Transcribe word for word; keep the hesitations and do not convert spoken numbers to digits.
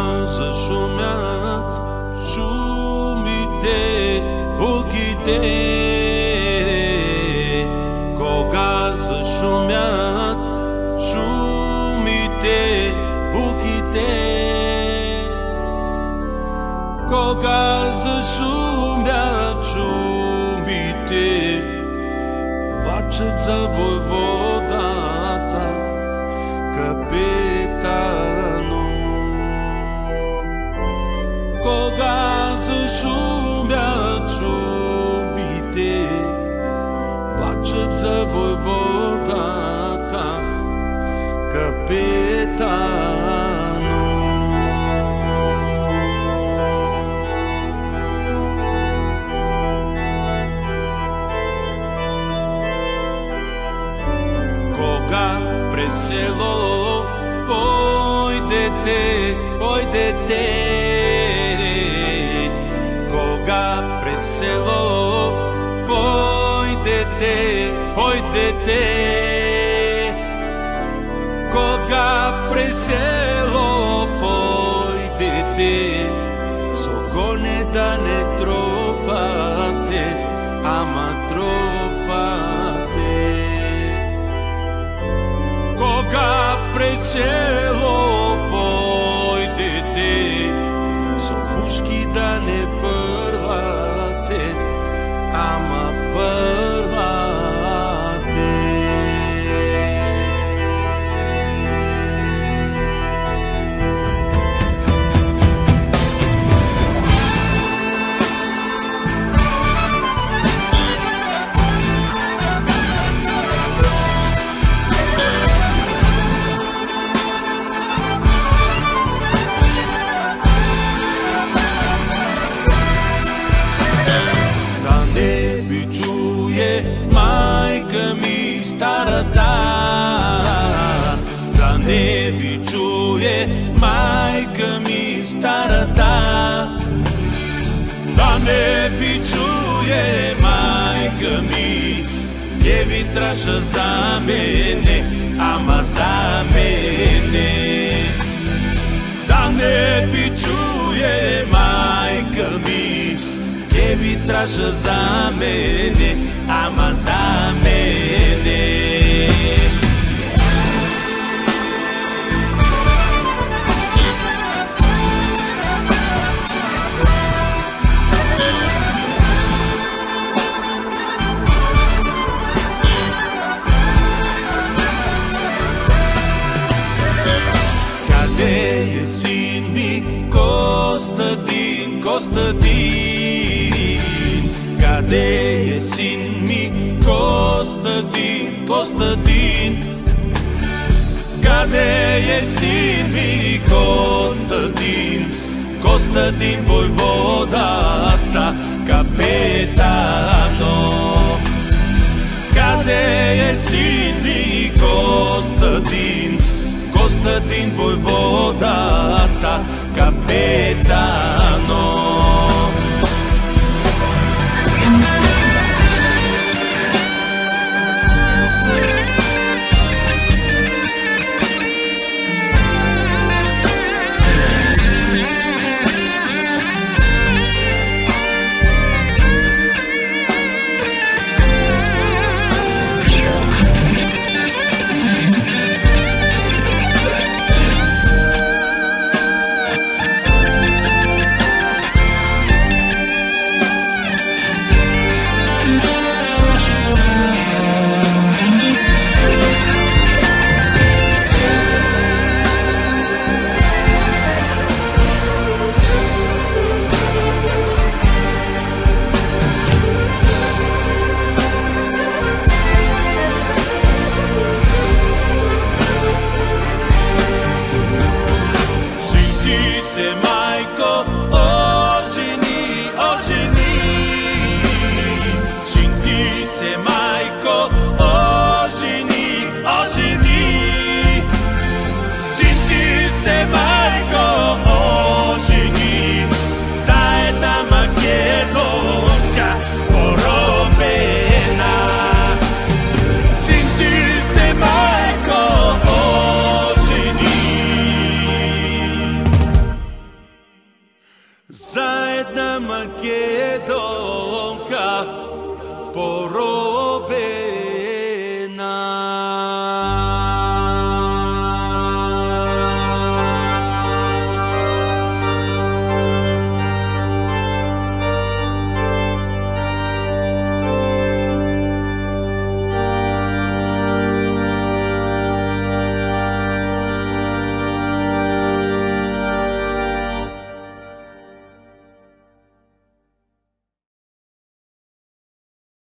зашумят шумите, буките, кога зашумят шумите, буките, кога зашумят шумите, плачат за войводата, капитано. Кога зашумят шумите, плачат за войводата, капитано. Кога през село пойдете, пойдете, кога през село пойдете, пойдете, кога през село пойдете, с коне да не тропате, ама тропате. Кога през село пойдете, с пушки да не върлате, ама върлате. Майка ми старата, да не ви чуе майка ми старата, да не ви чуе майка ми, не ви траша за мене, ама за мене. Да не ви чуе майка ми, не ви траша за мене, ама за мене. Къде е син ми Костадин, Костадин? Къде е син ми Костадин, Костадин? Къде е син ми Костадин, Костадин войводата, капитано? Къде е син ми Костадин, Костадин войводата, капитано? Se